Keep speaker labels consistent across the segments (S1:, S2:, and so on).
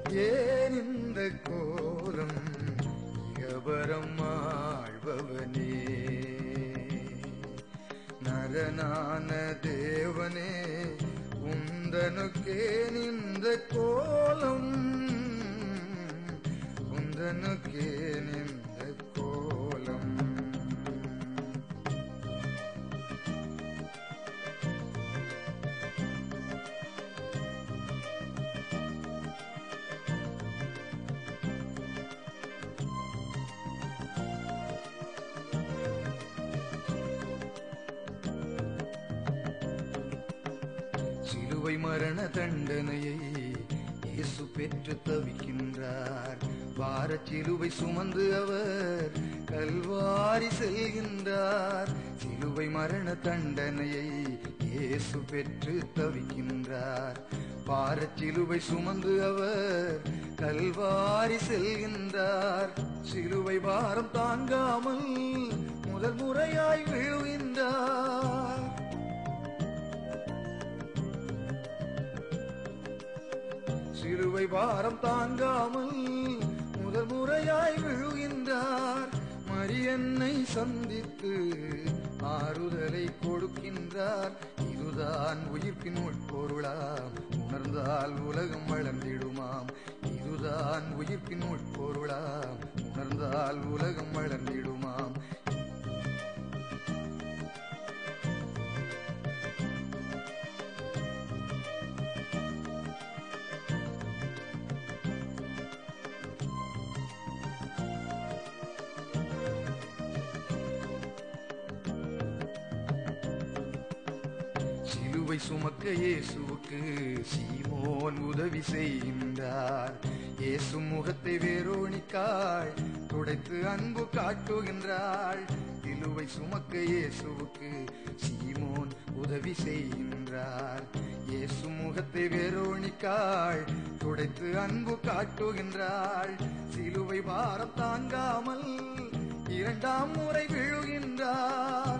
S1: ஏன் இந்த கோலம் இகபரம் ஆழ்பவனே, நரனான தேவனே உந்தனுக்கே இந்த கோலம், உந்தனுக்கே இந்த கோலம். சிலுவை மரண தண்டனையை இயேசு பெற்று தவிக்கின்றார். பாரச் சிலுவை சுமந்து அவர் கல்வாரி செல்கின்றார். சிலுவை மரண தண்டனையை இயேசு பெற்று தவிக்கின்றார். பாரச் சிலுவை சுமந்து அவர் கல்வாரி செல்கின்றார். சிலுவை பாரம் தாங்காமல் முதல் முறையாய் விழுகின்றார். சிலுவை பாரம் தாங்காமல் முதல் முறையாய் விழுகின்றார். மரியன்னை சந்தித்து ஆறுதலை கொடுக்கின்றார். இதுதான் உயிர்ப்பின் உட்பொருளாம், உணர்ந்தால் உலகம் வளர்ந்திடுமாம். இதுதான் உயிர்ப்பின் உட்பொருளாம், உணர்ந்தால் உலகம் வளர்ந்திடுமாம். சிலுவை சுமக்க இயேசுவுக்கு சீமோன் உதவி செய்கின்றார். இயேசு முகத்தை வேரோனிக்காள் துடைத்து அன்பு காட்டுகின்றாள். சிலுவை சுமக்க இயேசுவுக்கு சீமோன் உதவி செய்கின்றார். இயேசு முகத்தை வேரோனிக்காள் துடைத்து அன்பு காட்டுகின்றாள். சிலுவை பாரம் தாங்காமல் இரண்டாம் முறை விழுகின்றார்.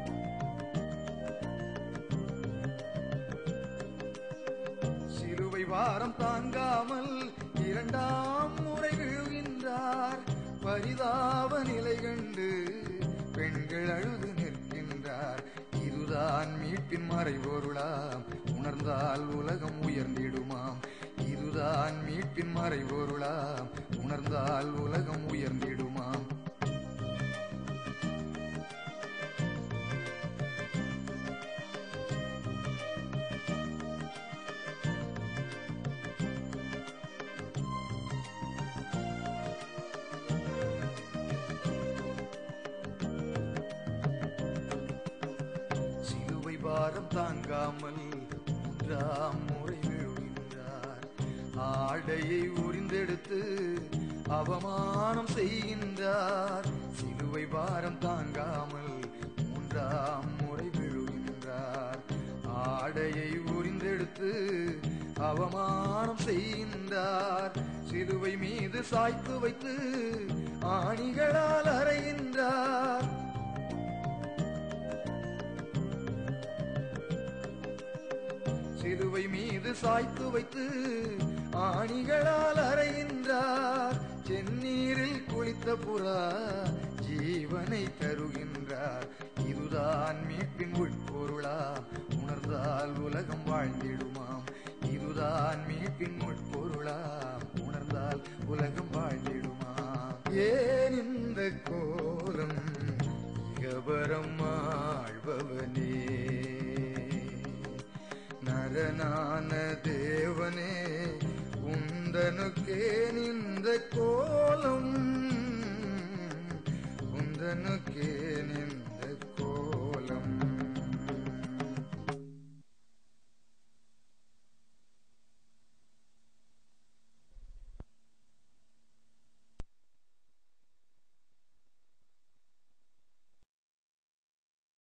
S1: சிலுவை பாரம் தாங்காமல் இரண்டாம் முறை விழுகின்றார். பரிதாப நிலை கண்டு பெண்கள் அழுது நிற்கின்றார். இதுதான் மீட்பின் மறைபொருளாம், உணர்ந்தால் உலகம் உயர்ந்திடுமாம். இதுதான் மீட்பின் மறைபொருளாம், உணர்ந்தால் உலகம் உயர்ந்திடுமாம். பாரம் தாங்காமல் மூன்றாம் முறை விழுகின்றார். ஆடையை உரிந்தெடுத்து அவமானம் செய்கின்றார். சிலுவை பாரம் தாங்காமல் மூன்றாம் முறை விழுகின்றார். ஆடையை உரிந்தெடுத்து அவமானம் செய்கின்றார். சிலுவை மீது சாய்த்து வைத்து ஆணிகளால் அறைகின்றார். சிலுவை மீது சாய்த்து வைத்து ஆணிகளால் அறைகின்றார். செந்நீரில் குளித்த புறா ஜீவனை தருகின்றார். இதுதான் மீட்பின் உட்பொருளாம், உணர்ந்தால் உலகம் வாழ்ந்திடுமாம். இதுதான் மீட்பின் உட்பொருளாம், உணர்ந்தால் உலகம் வாழ்ந்திடுமாம். ஏன் இந்த கோலம் இகபரம் ஆழ்பவனே, நரனான தேவனே உந்தனுக்கே இந்த கோலம், உந்தனுக்கே